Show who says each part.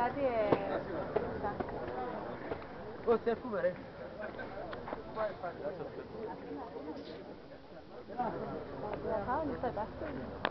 Speaker 1: Regardez.
Speaker 2: Oh, c'est fou, mais.
Speaker 1: Ja, ne sais pas.